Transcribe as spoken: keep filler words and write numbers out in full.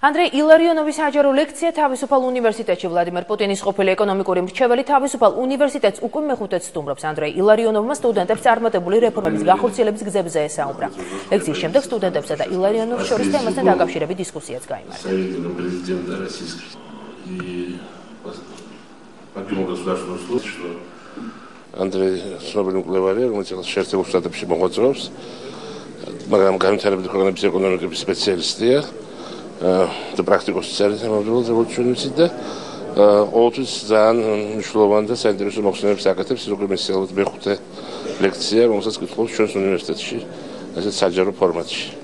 Andrey Ilarionovis საჯარო ლექცია თავისუფალ უნივერსიტეტში Vladimir Putinis ყოფილი ეკონომიკური მრჩეველი თავისუფალ უნივერსიტეტს უკვე მეხუთე სტუმრობს. Andrey Ilarionovმა სტუდენტებს წარმატებული რეფორმების გახორციელების გზებზე ესაუბრა. ლექციის შემდეგ სტუდენტებსა და Ilarionovs შორის თემასთან დაკავშირებით დისკუსიაც გაიმართა. Andrey ცნობილი მკვლევარია, რომელიც შეერთებულ შტატებში მოღვაწეობს, მაგრამ განვითარებული ქვეყნების ეკონომიკის სპეციალისტია. და პრაქტიკოსიც არის ამავდროულად რევოლუციონერიც და ყოველთვის ძალიან მნიშვნელოვანი და საინტერესო მოხსენებებს აკეთებს, როგორც მესამე მეხუთე ლექცია, რომელსაც კითხულობს ჩვენს უნივერსიტეტში, ასეთ საჯარო ფორმატში.